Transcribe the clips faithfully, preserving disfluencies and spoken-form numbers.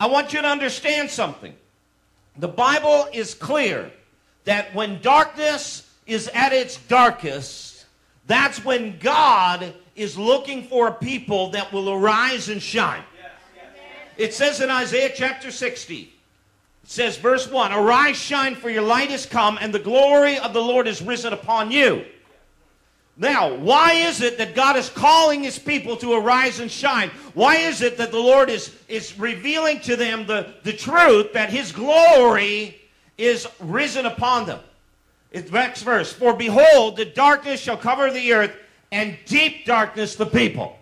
I want you to understand something. The Bible is clear that when darkness is at its darkest, that's when God is looking for a people that will arise and shine. It says in Isaiah chapter sixty, it says, verse one, "Arise, shine, for your light is come, and the glory of the Lord is risen upon you." Now, why is it that God is calling His people to arise and shine? Why is it that the Lord is, is revealing to them the, the truth that His glory is risen upon them? It's next verse. "For behold, the darkness shall cover the earth, and deep darkness the people."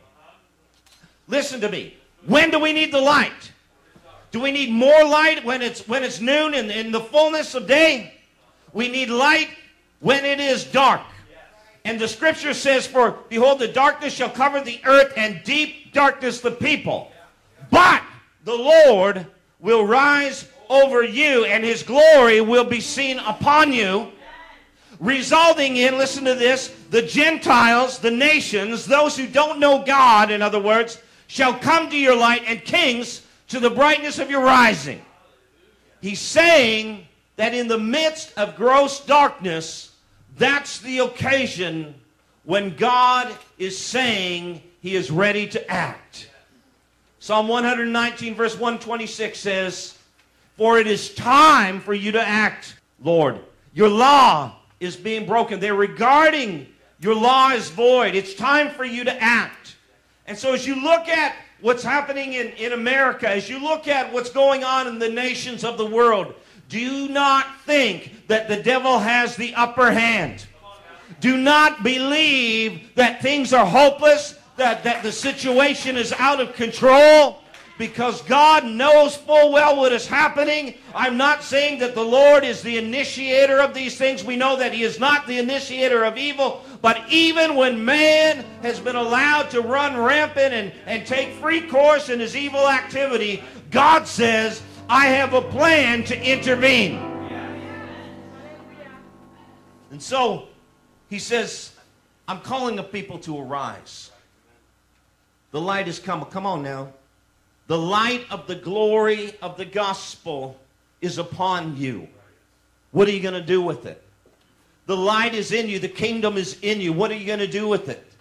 Listen to me. When do we need the light? Do we need more light when it's, when it's noon and in the fullness of day? We need light when it is dark. And the scripture says, "For behold, the darkness shall cover the earth, and deep darkness the people. But the Lord will rise over you, and His glory will be seen upon you." Resulting in, listen to this, the Gentiles, the nations, those who don't know God, in other words, shall come to your light, and kings to the brightness of your rising. He's saying that in the midst of gross darkness, that's the occasion when God is saying He is ready to act. Psalm one nineteen verse one twenty-six says, "For it is time for you to act, Lord. Your law is being broken." They're regarding your law as void. It's time for you to act. And so as you look at what's happening in, in America, as you look at what's going on in the nations of the world, do not think that the devil has the upper hand. Do not believe that things are hopeless, that, that the situation is out of control, because God knows full well what is happening. I'm not saying that the Lord is the initiator of these things. We know that He is not the initiator of evil. But even when man has been allowed to run rampant and, and take free course in his evil activity, God says, "I have a plan to intervene." And so He says, "I'm calling the people to arise. The light is come." Come on now. The light of the glory of the gospel is upon you. What are you going to do with it? The light is in you. The kingdom is in you. What are you going to do with it?